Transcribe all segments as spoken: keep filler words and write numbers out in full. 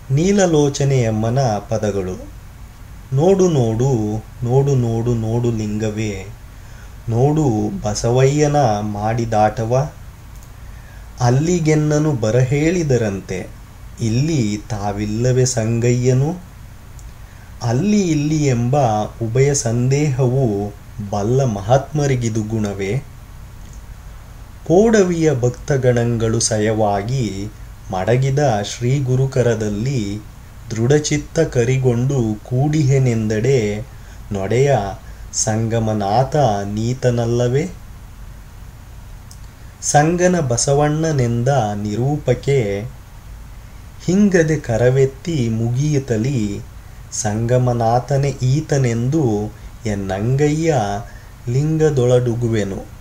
ನೀಲಲೋಚನೆಯಮ್ಮನ ಪದಗಳು. ನೋಡು ನೋಡು ನೋಡು ನೋಡು ನೋಡು ಲಿಂಗವೇ, ನೋಡು ಬಸವಯ್ಯನ ಮಾಡಿದಾಟವ. ಅಲ್ಲಿಗೆನ್ನನು ಬರಹೇಳಿದರಂತೆ, ಇಲ್ಲಿ ತಾವಿಲ್ಲವೇ ಸಂಗಯ್ಯನು. ಅಲ್ಲಿ ಇಲ್ಲಿ ಎಂಬ ಉಭಯ ಸಂದೇಹವು ಬಲ್ಲ ಮಹಾತ್ಮರಿಗಿದು ಗುಣವೇ. ಪೋಡವಿಯ ಭಕ್ತಗಣಗಳು ಸಯವಾಗಿ ಮಡಗಿದ Shri ಗುರುಕರದಲ್ಲಿ ದೃಢಚಿತ್ತ ಕರಿಗೊಂಡು ಕೂಡಿಹೆನೆಂದಡೆ ನೊಡೆಯ Sangamanath ನೀತನಲ್ಲವೇ. Sangana ಬಸವಣ್ಣನೆಂದ ನಿರೂಪಕೆ ಹಿಂಗದೆ ಕರವೆತ್ತಿ ಮುಗಿಯುತ್ತಲಿ, ಸಂಗಮನಾಥನೆ ಈತನೆಂದು ಎನ್ನಂಗಯ್ಯ ಲಿಂಗದೊಳಡುಗುವೆನು.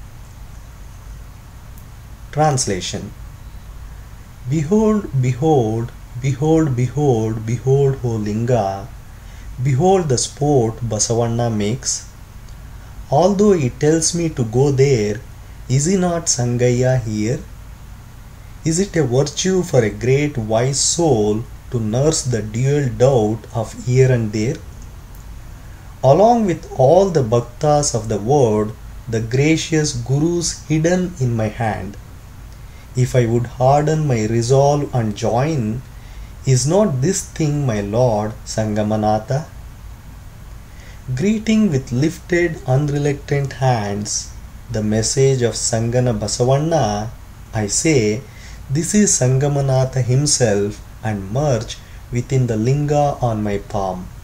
Translation. Behold, behold, behold, behold, behold, O Linga, behold the sport Basavanna makes. Although he tells me to go there, is he not Sangaya here? Is it a virtue for a great wise soul to nurse the dual doubt of here and there? Along with all the bhaktas of the world, the gracious Guru's hidden in my hand. If I would harden my resolve and join, is not this thing my Lord Sangamanatha? Greeting with lifted unreluctant hands the message of Sangana Basavanna, I say, this is Sangamanatha himself, and merge within the linga on my palm.